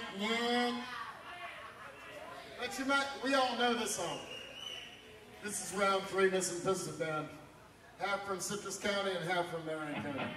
But we all know this song. This is round 3, Missing Piston Band. Half from Citrus County and half from Marion County.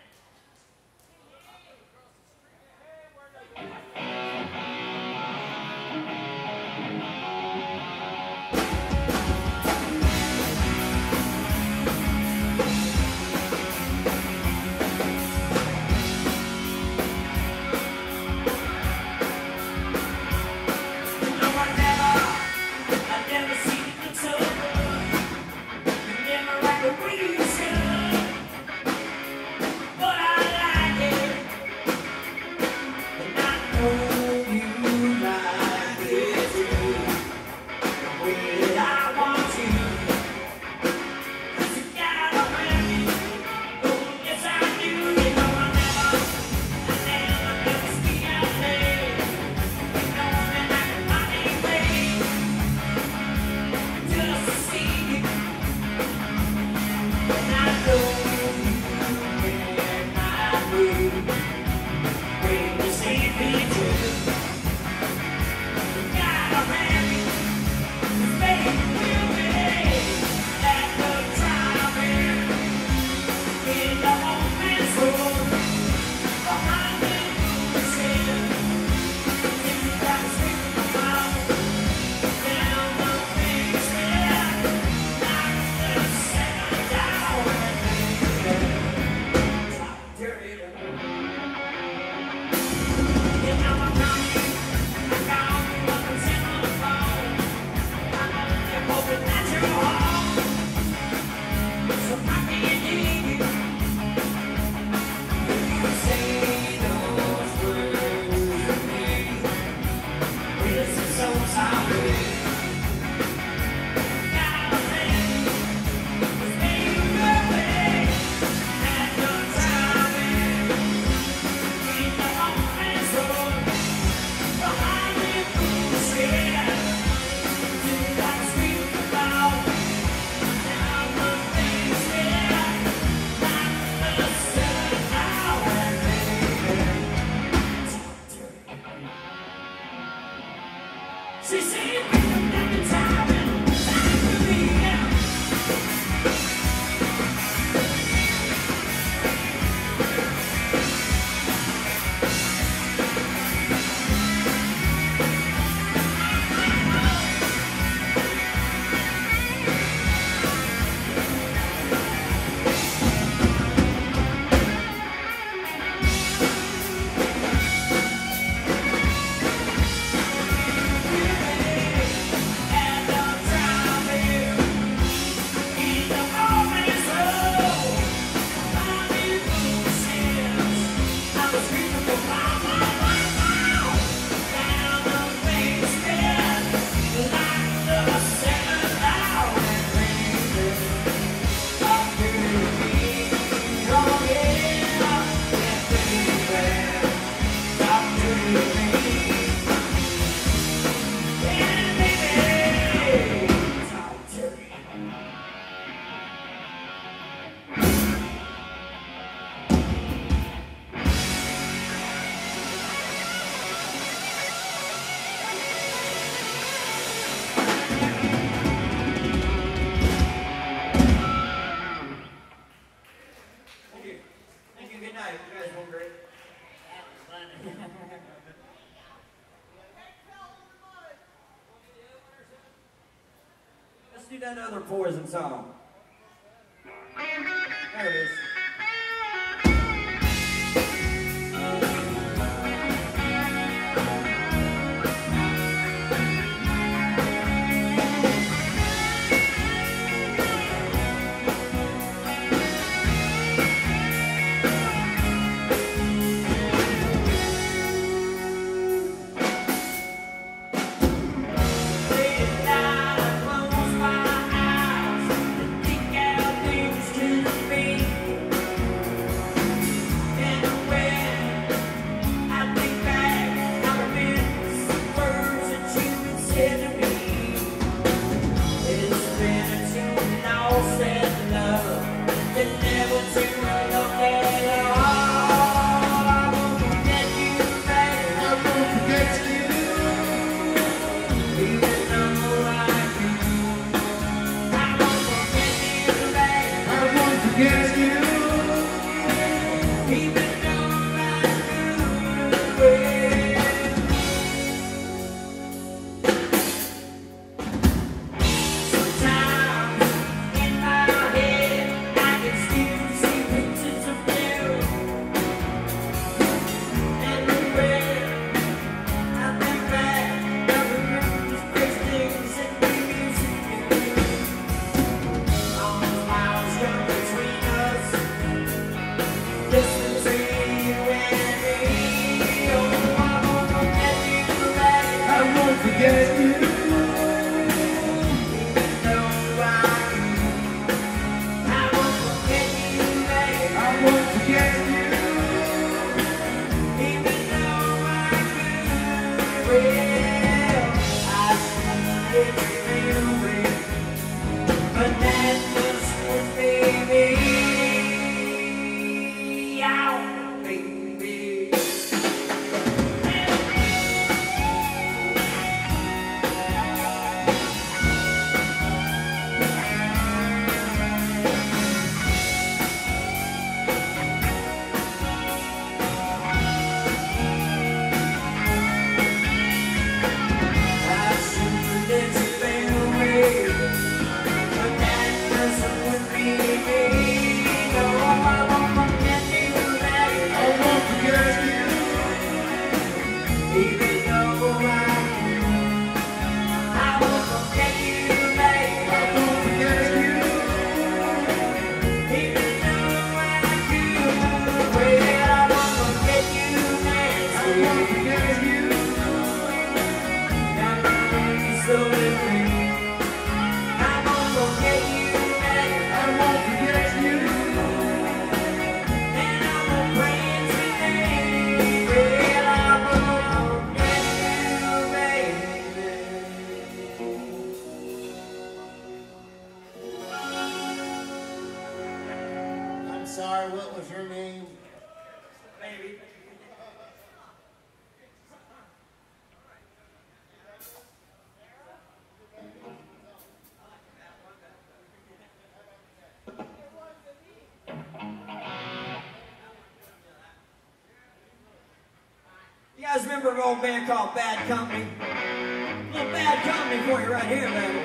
Let's do that other Poison song. There it is. Close my eyes and think out things to be. Sorry, what was your name? Baby. You guys remember an old band called Bad Company? A little Bad Company for you right here, baby.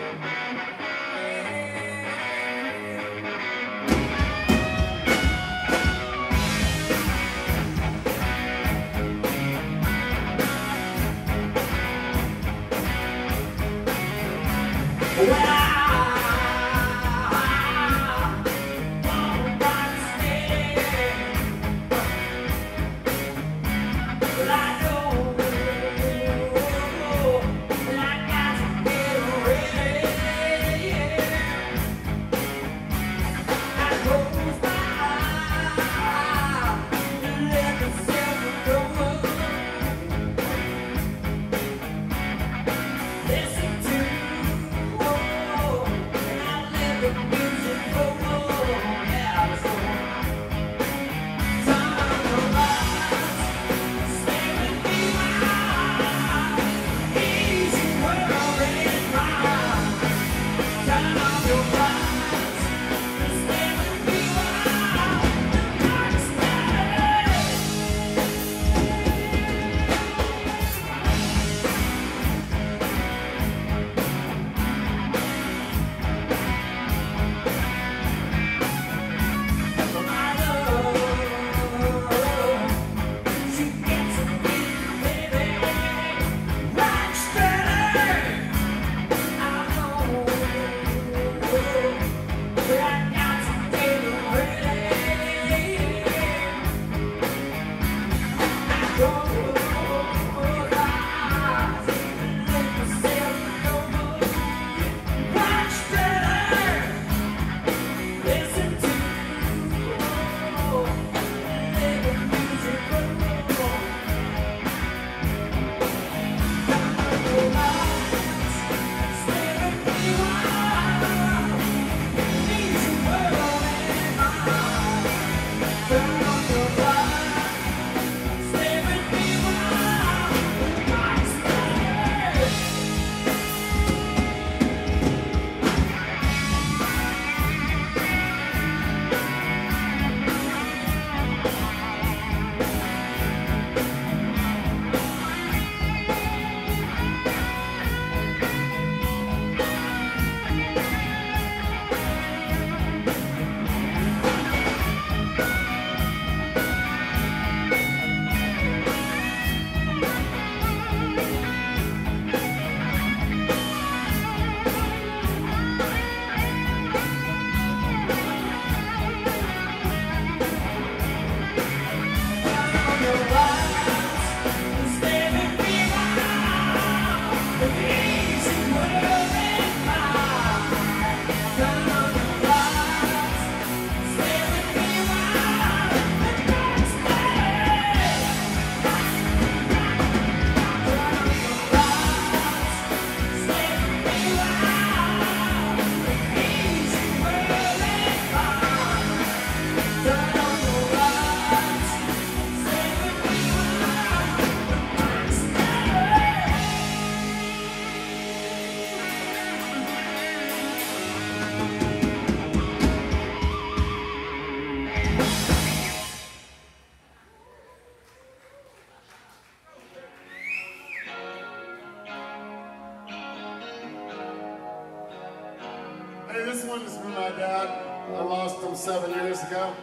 Hey, this one is for my dad. I lost him 7 years ago.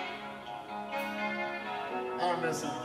I miss him.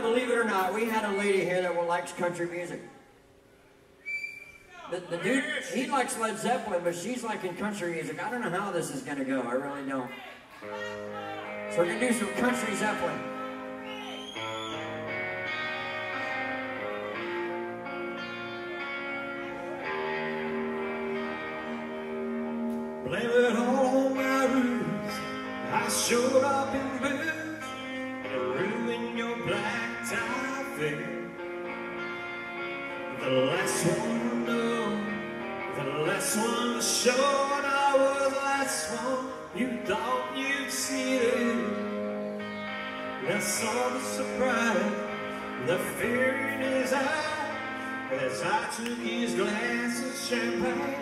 believe it or not, we had a lady here that likes country music. The dude, he likes Led Zeppelin, but she's liking country music. I don't know how this is going to go. I really don't. So we're going to do some country Zeppelin. Blame it all on my roots. I showed up in boots and ruined your black tie figure. The last one to know, the last one to show, and I was the last one you thought you'd see it. I saw the surprise, the fear in his eye, as I took his glass of champagne.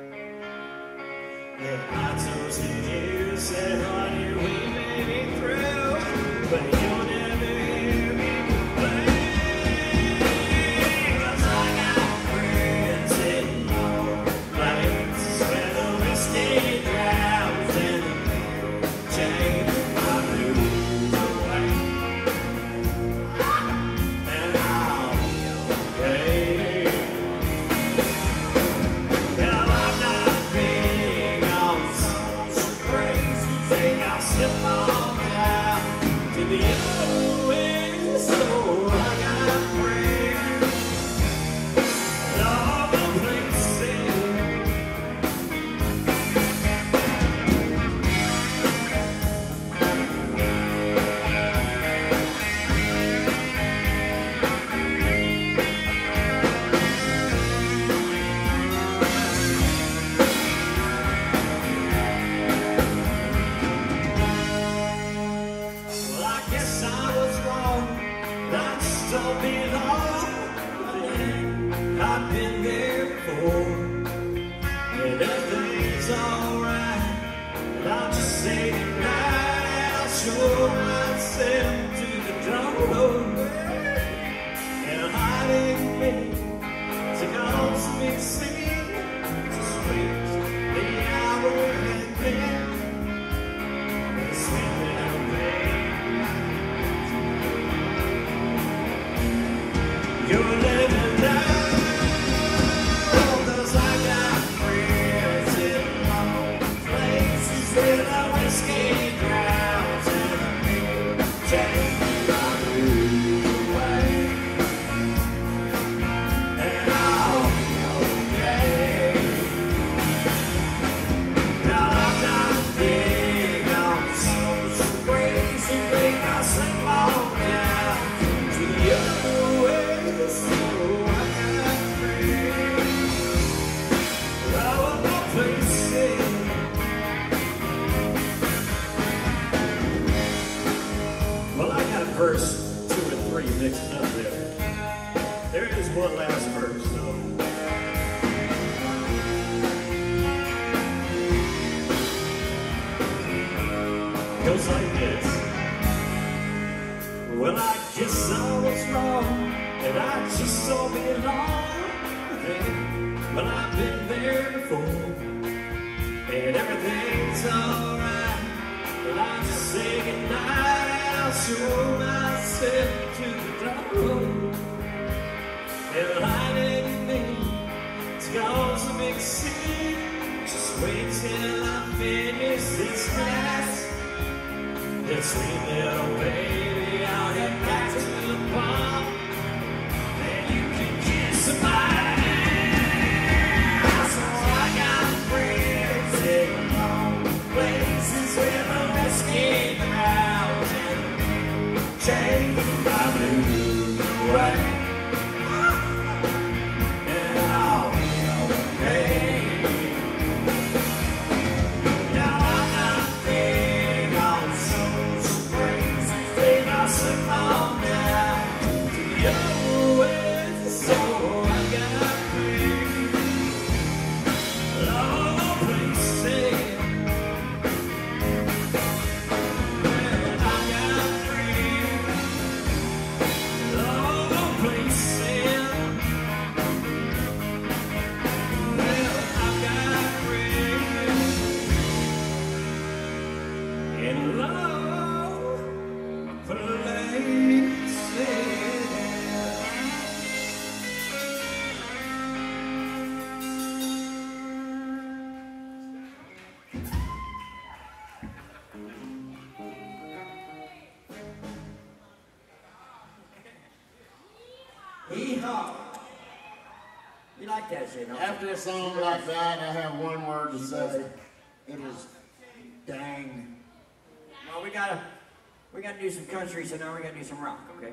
And I toasted you, said, honey, we made it through, but you'll never hear me complain. 'Cause I got friends in all places where the whiskey drowns and the beer takes my blues away. And I'll be okay. Now I'm not big on social crazy thing. I'll slip on down to the OS, so I got friends in all the places. Well, I guess I was wrong. I just don't belong. I've been there before, and everything's alright. And I'll just say goodnight, and I'll show myself to the door. And hiding me to go to me singing, just wait the hour and then. You're living now, 'cause I got friends in all places where the whiskey drowns and the beer takes my blues away. And I'll be okay. Now I'm not big on social crazy thing. I slip on down to the other way. So I got friends all the places. Well, I got verse 2 and 3 mixed up there. There is one last verse, though. Goes like this. Well, I guess I was wrong, and I just don't belong there. But I've been there before, and everything's alright. And I just say goodnight, and I'll show myself to the door. And hiding me to go to big city. Just wait till I finish this class. Then sweet little baby, I'll head back to the pub. Then you can kiss my ass. So I got friends in all places where the whiskey drowns and take my blues away. And I'll be okay. Now I'm not big on social crazy thing. I slip on You like that shit, don't After a song like that, I have one word that says it is dang. Well, we gotta do some country, so now we gotta do some rock, okay?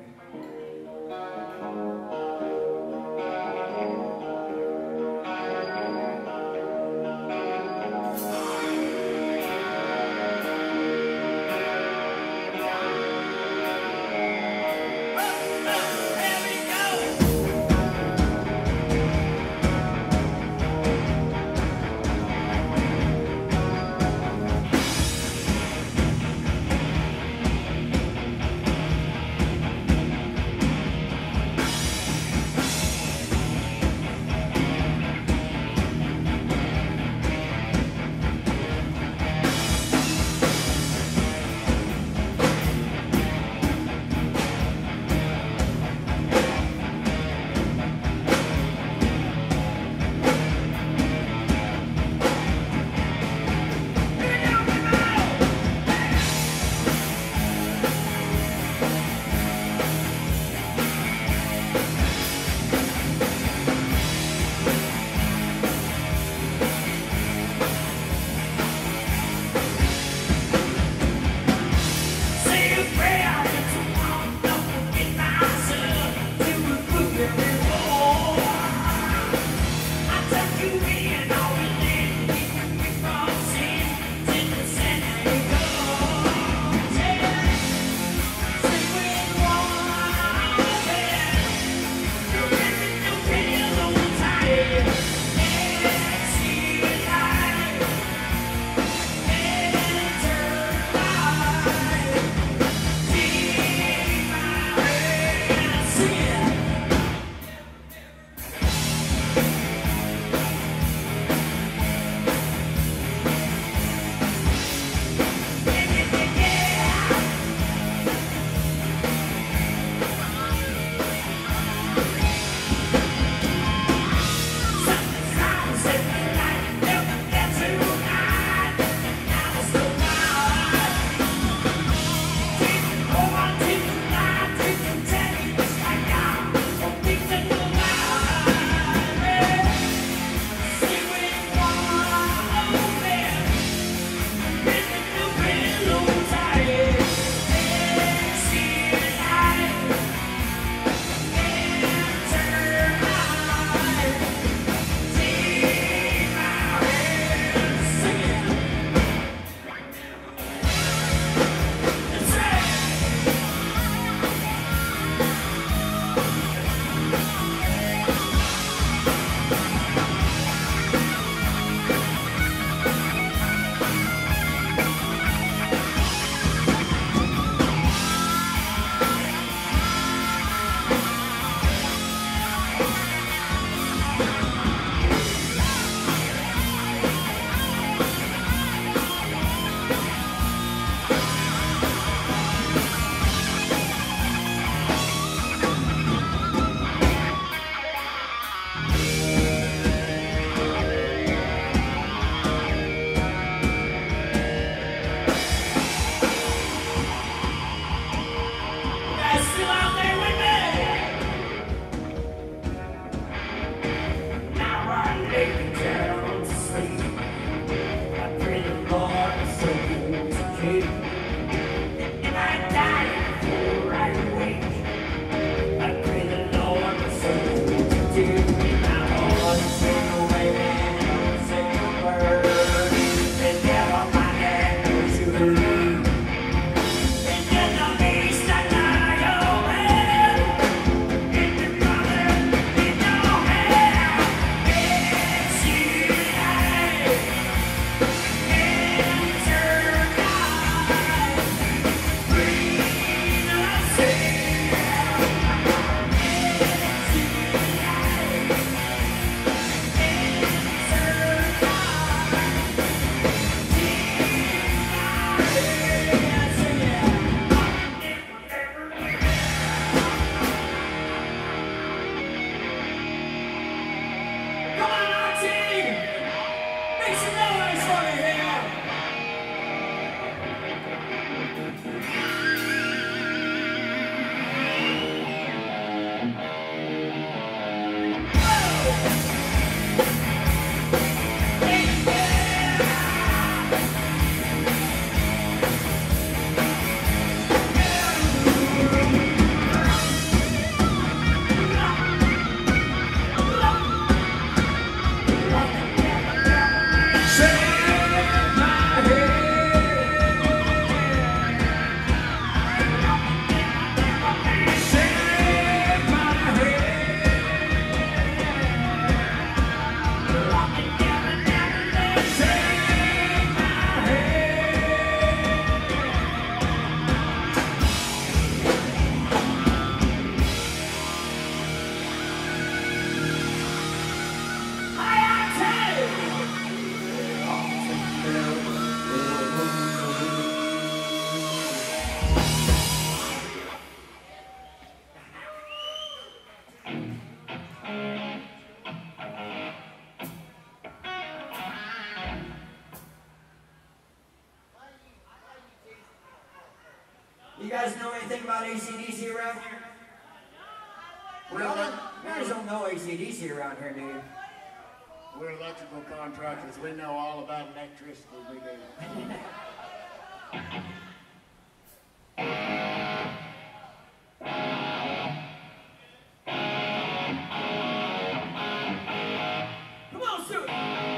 about AC/DC around here? You guys don't know AC/DC around here, do you? We're electrical contractors. We know all about electricity. We do. Come on, Sue!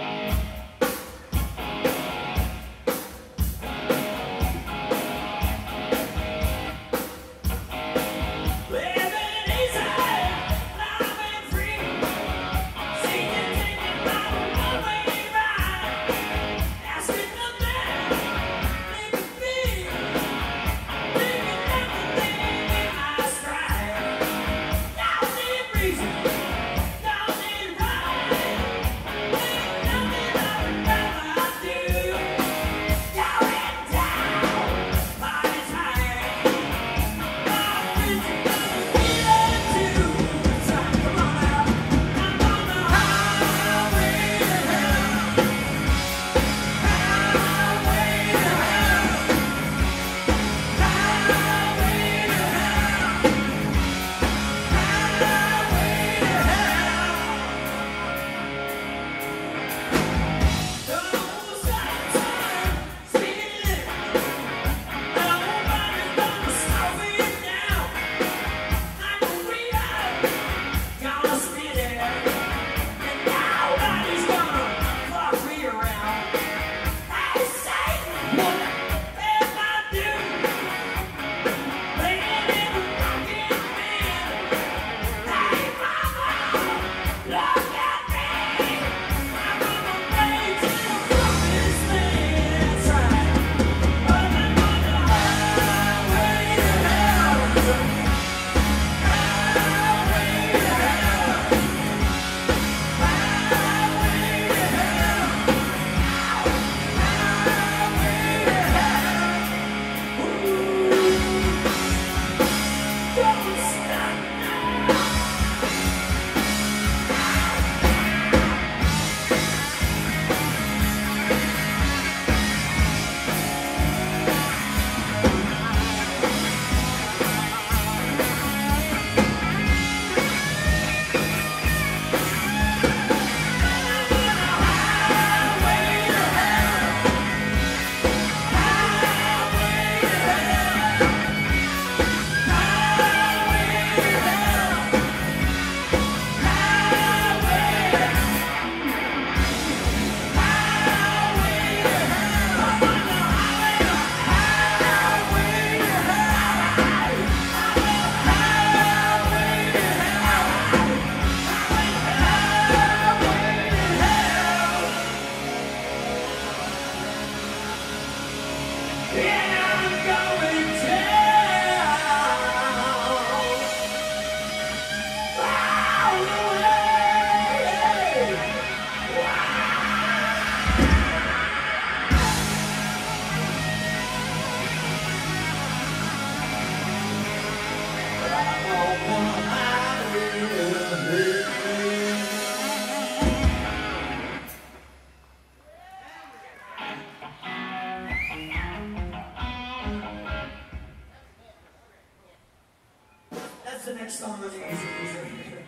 The next song on the AC/DC.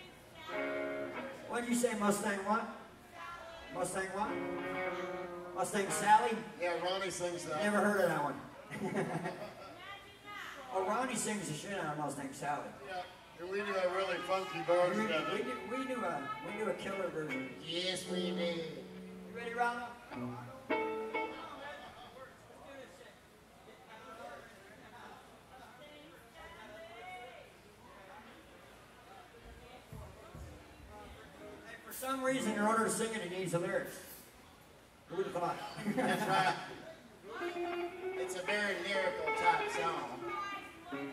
What did you say, Mustang what? Mustang what? Mustang Sally? Yeah, Ronnie sings that. Never heard of that one. Oh, Ronnie sings the shit out of Mustang Sally. Yeah, and we do a really funky version of it. We do a killer version. Yes, we do. You ready, Ronald? For some reason, in order to sing it, it needs the lyrics. Who would have thought? That's right. It's a very lyrical type song.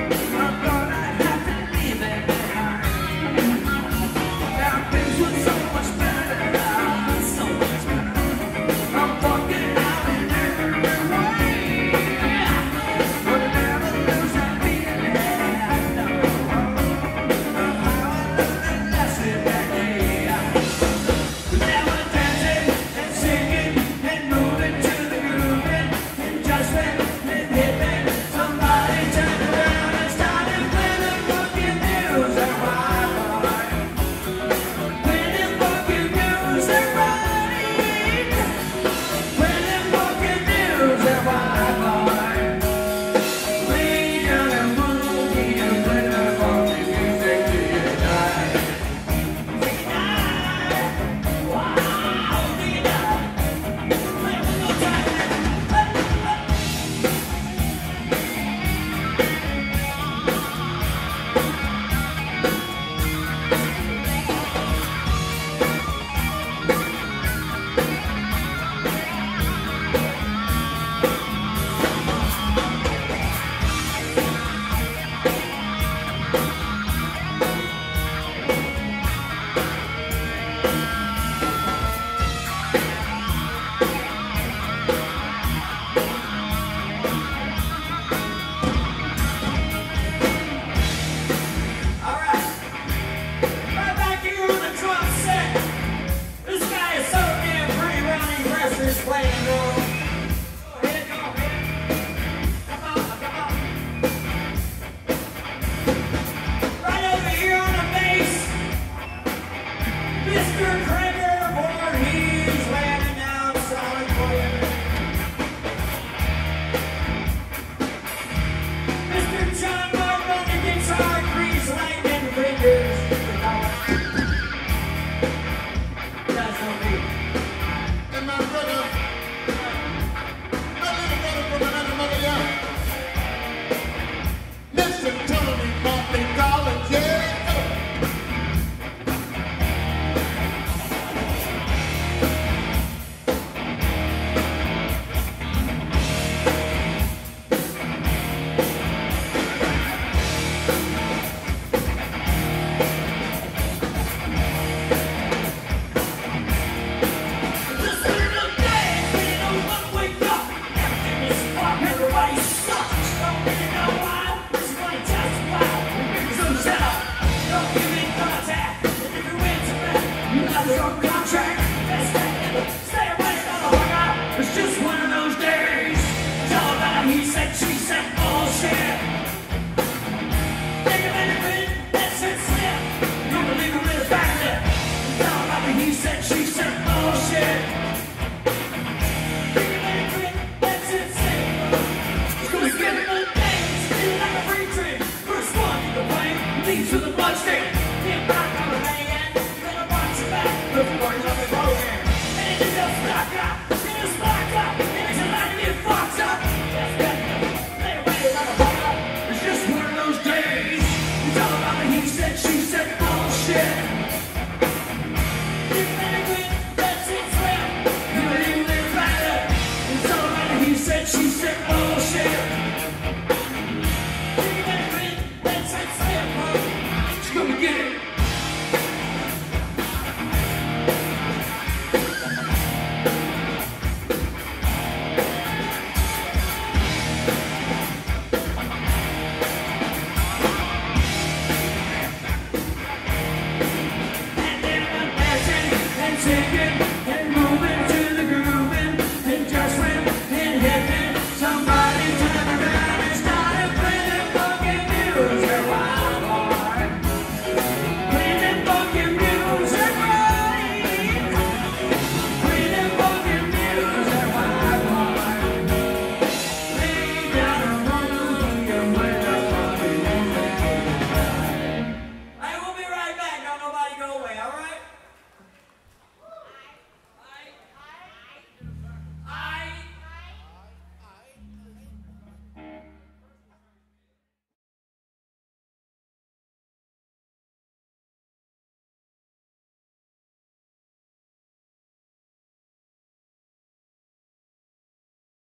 To the